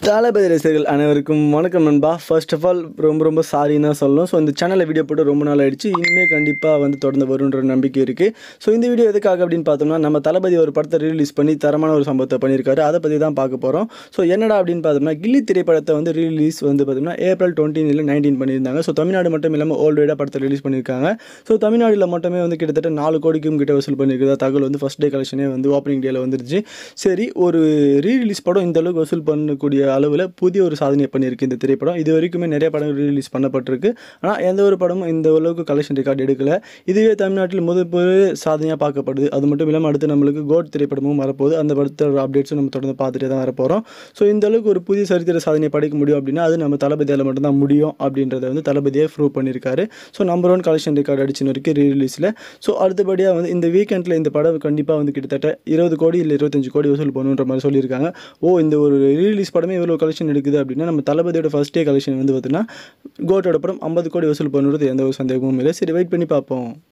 தளபதி ரசிகர்கள் அனைவருக்கும் வணக்கம் நண்பா. ஃபர்ஸ்ட் ஆஃப் ஆல் ரொம்ப சாரின்னு தான் சொல்லணும். ஸோ இந்த சேனலில் வீடியோ போட்டு ரொம்ப நாள் ஆயிடுச்சு. இனிமேல் கண்டிப்பாக தொடர்ந்து வருன்ற நம்பிக்கை இருக்குது. ஸோ இந்த வீடியோ எதுக்காக அப்படின்னு பார்த்தோம்னா, நம்ம தளபதி ஒரு படத்தை ரிலீஸ் பண்ணி தரமான ஒரு சம்பவத்தை பண்ணியிருக்காரு. அதை பற்றி தான் பார்க்க போகிறோம். ஸோ என்னடா அப்படின்னு பார்த்தோம்னா, கில்லி திரைப்படத்தை ரிலீஸ் பார்த்தோம்னா ஏப்ரல் 19 பண்ணியிருந்தாங்க. ஸோ தமிழ்நாடு மட்டும் இல்லாமல் வேர்ல்டு வைடாக படத்தை ரிலீஸ் பண்ணியிருக்காங்க. ஸோ தமிழ்நாட்டில் மட்டுமே கிட்டத்தட்ட 4 கோடிக்கும் கிட்ட வசூல் பண்ணியிருக்கிறதா தகவல் ஃபர்ஸ்ட் டே கலெக்ஷனே ஓப்பனிங் டேல வந்துருச்சு. சரி, ஒரு ரீரிலீஸ் படம் இந்த அளவுக்கு வசூல் பண்ணக்கூடிய அளவில் புதிய ஒரு சாதனையை பண்ணியிருக்கு இந்த திரைப்படம். இது வரைக்குமே நிறைய படம் ரிலீஸ் பண்ணப்பட்டிருக்கு. ஆனால் எந்த ஒரு படமும் இந்த அளவுக்கு கலெக்ஷன் ரெக்கார்டு எடுக்கல. இதுவே தமிழ்நாட்டில் முதல் சாதனையாக பார்க்கப்படுது. அது மட்டும் இல்லாமல் அடுத்து நம்மளுக்கு கோட் திரைப்படமும் வரப்போகுது. அந்த படத்தோட அப்டேட்ஸும் நம்ம தொடர்ந்து பார்த்துட்டே தான் வரப்போகிறோம். ஸோ இந்த அளவுக்கு ஒரு புதிய சரித்திர சாதனையை படைக்க முடியும் அப்படின்னா அது நம்ம தளபதியால் மட்டும்தான் முடியும் அப்படின்றத தளபதியை ப்ரூவ் பண்ணியிருக்காரு. ஸோ நம்பர் 1 கலெக்ஷன் ரெக்கார்டு அடிச்சுன்னு வரைக்கும் ரீரிலீஸில். ஸோ அடுத்தபடியாக இந்த வீக்கெண்டில் இந்த படம் கண்டிப்பாக கிட்டத்தட்ட 20 கோடி இல்லை 25 கோடி வசூல் பண்ணுன்ற மாதிரி சொல்லியிருக்காங்க. இந்த ஒரு ரீரிலீஸ் படமே இவ்வளோ கலெக்ஷன் எடுக்குது அப்படின்னா நம்ம தளபதியோட ஃபர்ஸ்ட் டே கலெக்ஷன் பார்த்தீங்கன்னா கோட்டோட படம் 50 கோடி வசூல் பண்ணுறது எந்த ஒரு சந்தேகமும் இல்லை. சரி, வெயிட் பண்ணி பார்ப்போம்.